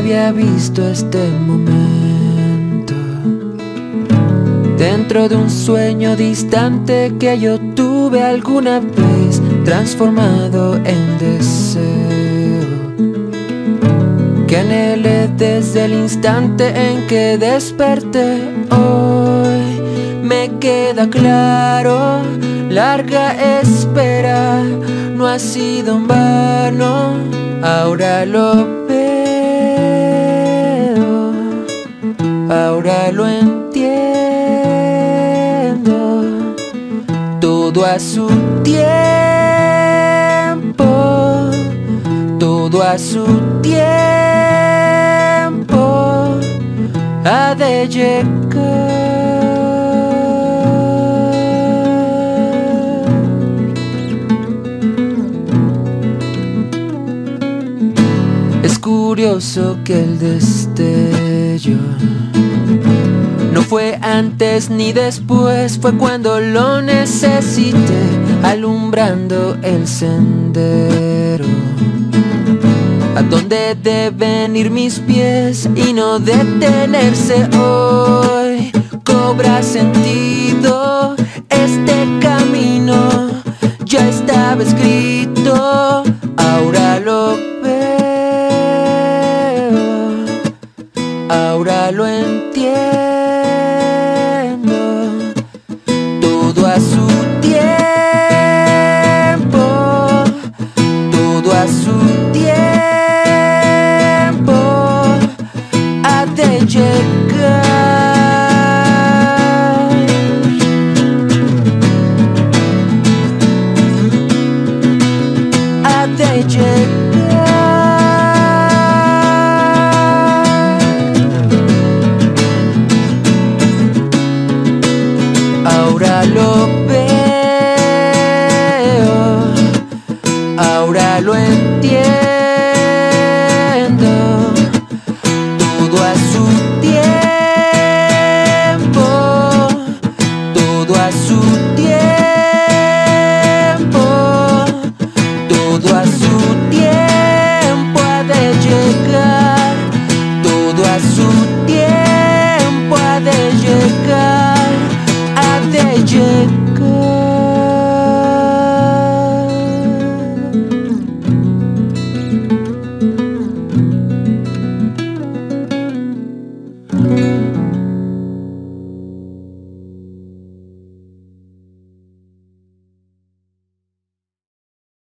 había visto este momento dentro de un sueño distante que yo tuve alguna vez, transformado en deseo, que anhelé desde el instante en que desperté. Hoy me queda claro, larga espera no ha sido en vano. Ahora lo veo, ahora lo entiendo. Todo a su tiempo, todo a su tiempo ha de llegar. Es curioso que el destello no fue antes ni después, fue cuando lo necesité, alumbrando el sendero a donde deben ir mis pies y no detenerse. Hoy cobra sentido este camino, ya estaba escrito, ahora lo veo, ahora lo entiendo. Todo a su tiempo, todo a su tiempo ha de llegar. Ha de llegar. Ahora lo